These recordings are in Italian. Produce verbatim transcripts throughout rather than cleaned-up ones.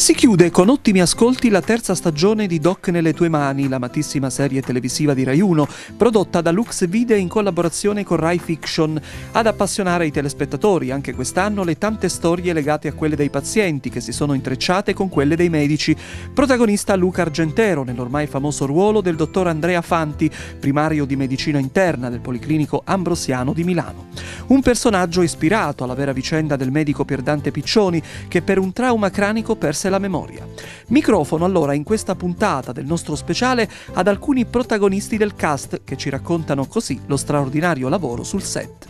Si chiude con ottimi ascolti la terza stagione di Doc nelle tue mani, l'amatissima serie televisiva di Rai uno, prodotta da Lux Video in collaborazione con Rai Fiction, ad appassionare i telespettatori anche quest'anno le tante storie legate a quelle dei pazienti che si sono intrecciate con quelle dei medici. Protagonista Luca Argentero nell'ormai famoso ruolo del dottor Andrea Fanti, primario di medicina interna del Policlinico Ambrosiano di Milano. Un personaggio ispirato alla vera vicenda del medico Pier Dante Piccioni che per un trauma cranico perse la memoria. Microfono allora in questa puntata del nostro speciale ad alcuni protagonisti del cast che ci raccontano così lo straordinario lavoro sul set.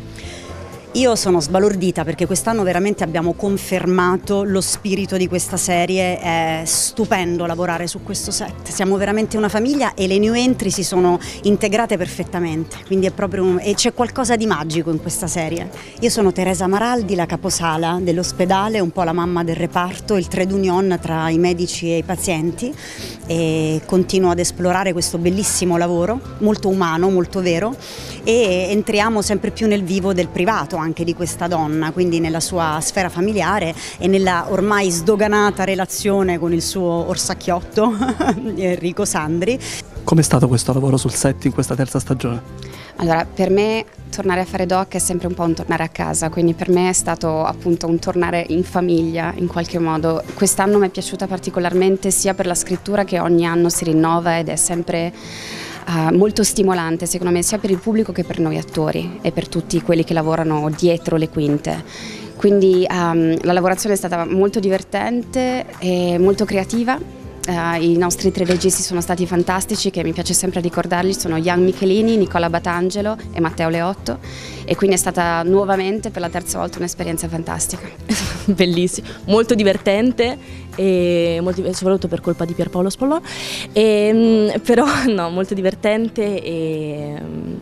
Io sono sbalordita perché quest'anno veramente abbiamo confermato lo spirito di questa serie, è stupendo lavorare su questo set, siamo veramente una famiglia e le new entry si sono integrate perfettamente, quindi è proprio un... e c'è qualcosa di magico in questa serie. Io sono Teresa Maraldi, la caposala dell'ospedale, un po' la mamma del reparto, il trade union tra i medici e i pazienti, e continuo ad esplorare questo bellissimo lavoro, molto umano, molto vero, e entriamo sempre più nel vivo del privato anche di questa donna, quindi nella sua sfera familiare e nella ormai sdoganata relazione con il suo orsacchiotto Enrico Sandri. Com'è stato questo lavoro sul set in questa terza stagione? Allora, per me tornare a fare doc è sempre un po' un tornare a casa, quindi per me è stato appunto un tornare in famiglia in qualche modo. Quest'anno mi è piaciuta particolarmente sia per la scrittura che ogni anno si rinnova ed è sempre Uh, molto stimolante secondo me sia per il pubblico che per noi attori e per tutti quelli che lavorano dietro le quinte. Quindi um, la lavorazione è stata molto divertente e molto creativa. Uh, I nostri tre registi sono stati fantastici, che mi piace sempre ricordarli, sono Ian Michelini, Nicola Batangelo e Matteo Leotto, e quindi è stata nuovamente per la terza volta un'esperienza fantastica. Bellissimo, molto divertente, e molto, soprattutto per colpa di Pierpaolo Spollò, e, però no, molto divertente e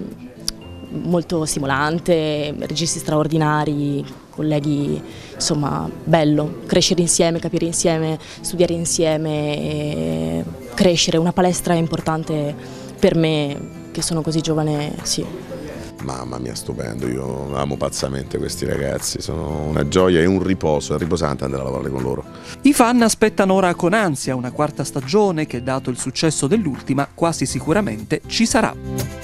molto stimolante, registi straordinari, colleghi, insomma bello, crescere insieme, capire insieme, studiare insieme, crescere, una palestra importante per me che sono così giovane, sì. Mamma mia, stupendo, io amo pazzamente questi ragazzi, sono una gioia e un riposo, è riposante andare a lavorare con loro. I fan aspettano ora con ansia una quarta stagione che, dato il successo dell'ultima, quasi sicuramente ci sarà.